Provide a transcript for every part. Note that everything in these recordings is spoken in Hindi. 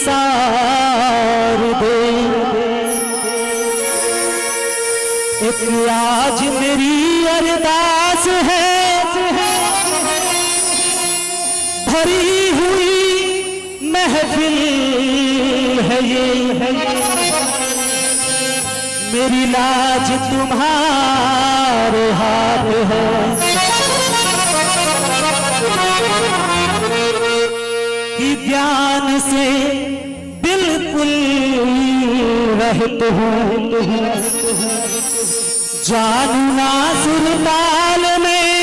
सार दे। एक आज मेरी अरदास है, भरी हुई महफिल है ये, मेरी लाज तुम्हारे हाथ है। कि ध्यान से बिल्कुल रहते हो, जानू ना सुरताल में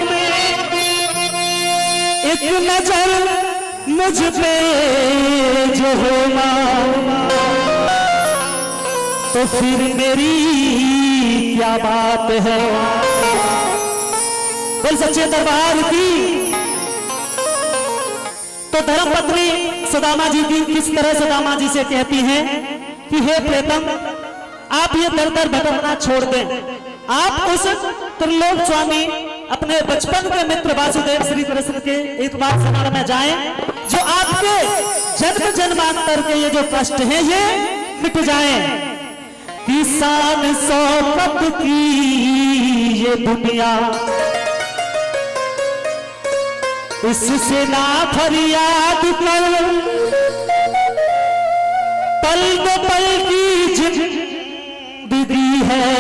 एक नजर मुझ पे जो होना, तो फिर मेरी क्या बात है। बोल सच्चे दरबार की। तो धर्मपत्नी सुदामा जी की किस तरह सुदामा जी से कहती हैं कि हे प्रीतम, आप ये दर दर भटकना छोड़ दें, आप उस त्रिलोक स्वामी अपने बचपन के मित्र वासुदेव श्री कृष्ण के एक बार शरण में जाएं, जो आपके जन्म जन्मांतर के ये जो कष्ट हैं ये मिट जाएं। किसान शौकत की ये दुनिया, इससे ना फरियाद कर, पल दो पल की जिंदगी है,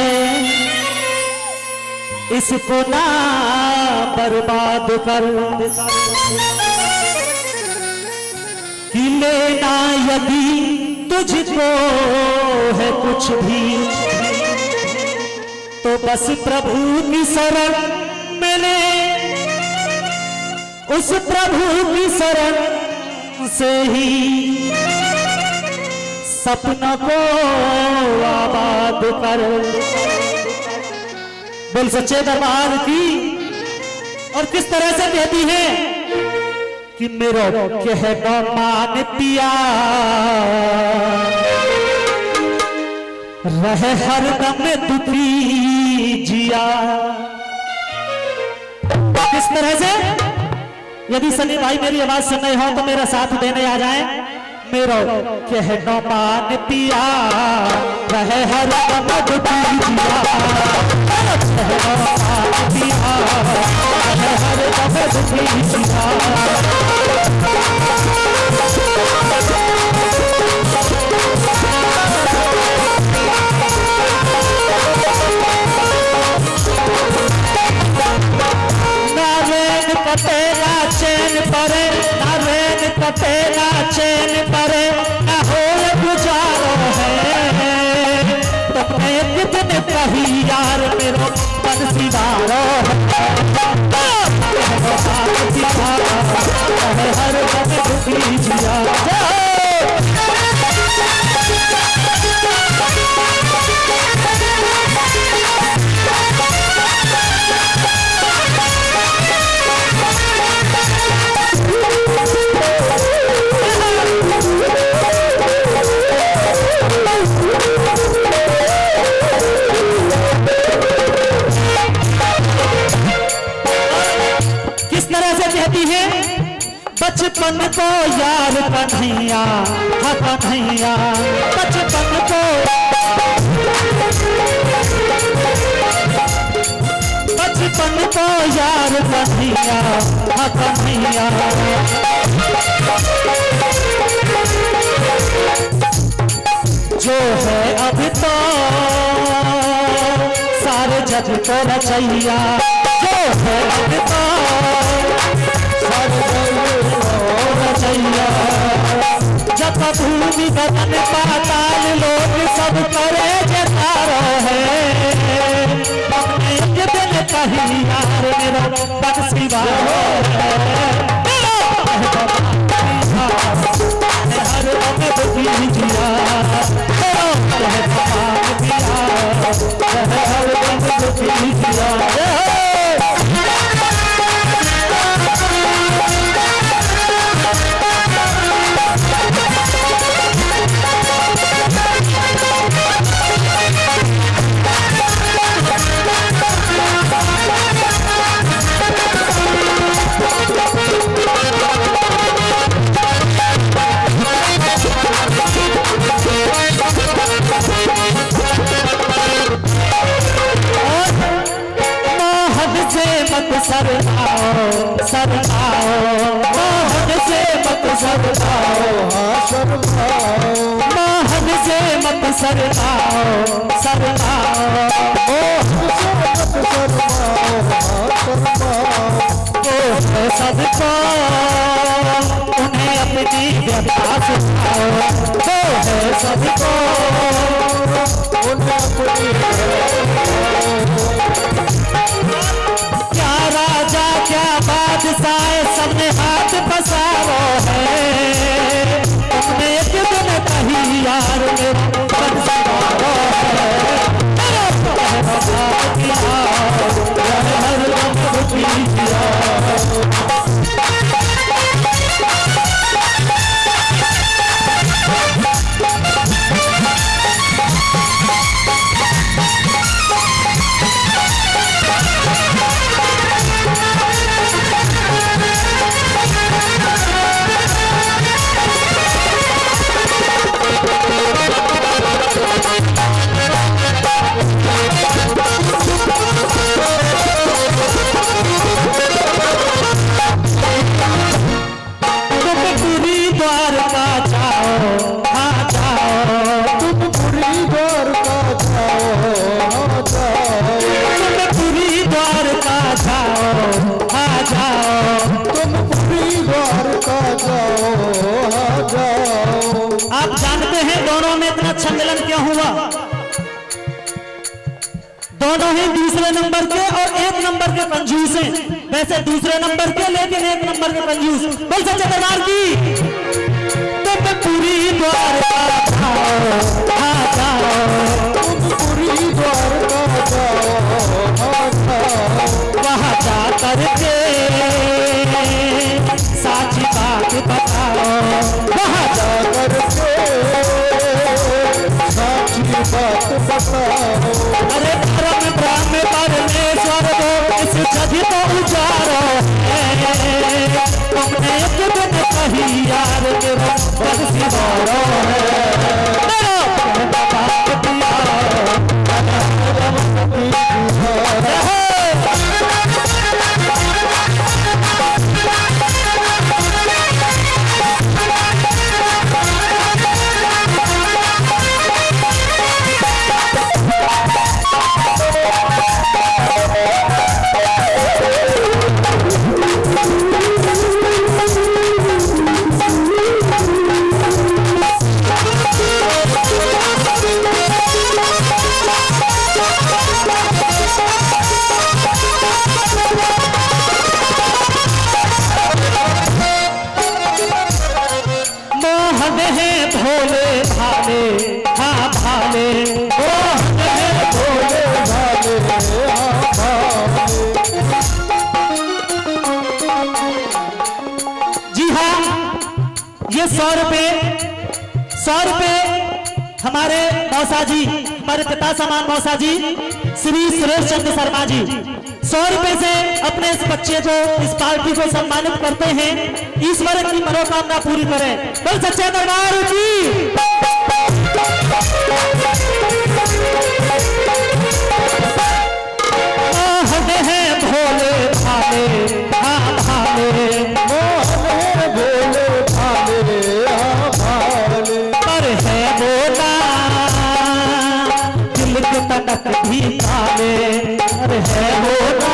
इसको ना बर्बाद कर। कि लेना यदि तुझको है कुछ भी, तो बस प्रभु की शरण में ले, उस प्रभु की शरण से ही सपनों को आबाद कर। बोल सच्चे दरबार की। और किस तरह से कहती है कि मेरो कहना मान पिया, रहे हरदम दुखी जिया। किस तरह से? यदि सनी भाई मेरी आवाज सुन रहे हो तो मेरा साथ देने आ जाए। मेरो कहना मान पिया, रहे हरदम दुखी जिया, कहना मान पिया, रहे हरदम दुखी जिया। कटेगा चैन परे, ना रैन कटेगा चैन परे, ना हो गुजारो है। तुमने एक दिन कही यार मेरो मन सिवारो है, हर वक्त दुखी जिया। बचपन को यार कन्हैया, हाँ कन्हैया, बचपन को यार कन्हैया, हाँ कन्हैया। जो है अभी तो सारे जग को रचैया, जो है अभी तो जब भूमि गगन पाताल लोग सब करे जतारो है। एक दिन कहीं यार मेरा पग सिवारो है, हर वक्त दुखी जिया, हर वक्त दुखी जिया। शर्माओ, हाँ शर्माओ, मोहन से मत शर्माओ, शर्माओ, मोहन से मत शर्माओ, हाँ शर्माओ, वो है सबको उन्हें अपनी व्यथा सुनाओ, वो है सबको उन्हें अपनी क्या राजा क्या बादशाह सबने हाथ पसारो है, तुमने एक दिन कही यार मेरा मन सवारो है, हर दम किया आप जानते हैं दोनों में इतना अच्छा मिलन क्यों हुआ? दोनों ही दूसरे नंबर के और एक नंबर के कंजूस हैं। वैसे दूसरे नंबर के लेकिन एक नंबर के कंजूस। बोल सच्चे दरबार की। तुम पूरी द्वारका जाओ, तुम पूरी द्वारका जाओ, वहां जा करके साची बात बताओ, वहां जा करके साची बात बताओ। अरे धर्म ब्रह्म परमेश्वर को इस जगह को उजारो है, तुमने एक दिन कही यार मेरा बस सिवारो है, मेरा बाप दिया भोले भाले, हाँ भाले, भोले भाले, हाँ भाले। जी हाँ, ये 100 रुपए हमारे मौसा जी, हमारे पिता समान मौसा जी श्री सुरेश चंद्र शर्मा जी 100 रुपए से अपने इस बच्चे को, इस पार्टी को सम्मानित करते हैं। ईश्वर की मनोकामना पूरी करे। बोल सच्चे दरबार की। मोहन है भोले भाले, हाँ भाले, मोहन है भोले भाले, हाँ भाले, पर है बोला दिल के तनक भी काले, पर है बोला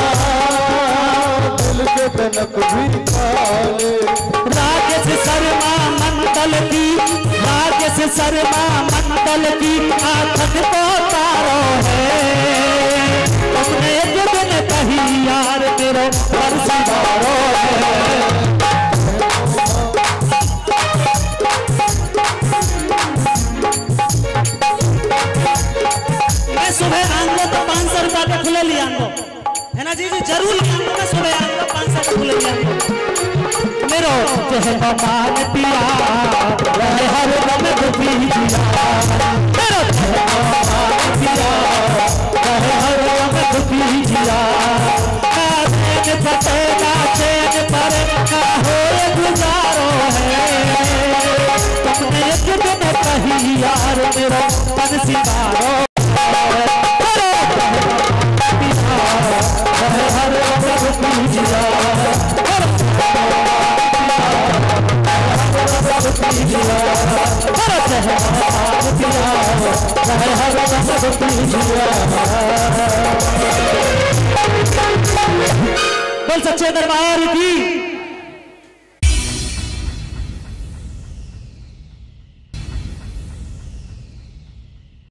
दिल के तनक भी काले। राजेश शर्मा मंडल की, राजेश शर्मा मंडल की आखन को तारो है, तुमने एक दिन कही यार तेरो परसिवारो है। मैं सुबह आऊंगा तो 500 रुपया का खुले लिया है ना जी, जरूर आऊंगा। मैं सुबह आऊंगा 500 का खुले लिया मेरो जो मान पिया रहे हर दम दुखी जिया, मेरो मान पिया रहे हर दम दुखी जिया, चैन फटेगा चैन पर ना हो गुजारो है, तुमने एक दिन कही यार मेरा मन सिवारो हर दम दुखी जिया। बोल सच्चे दरबार की।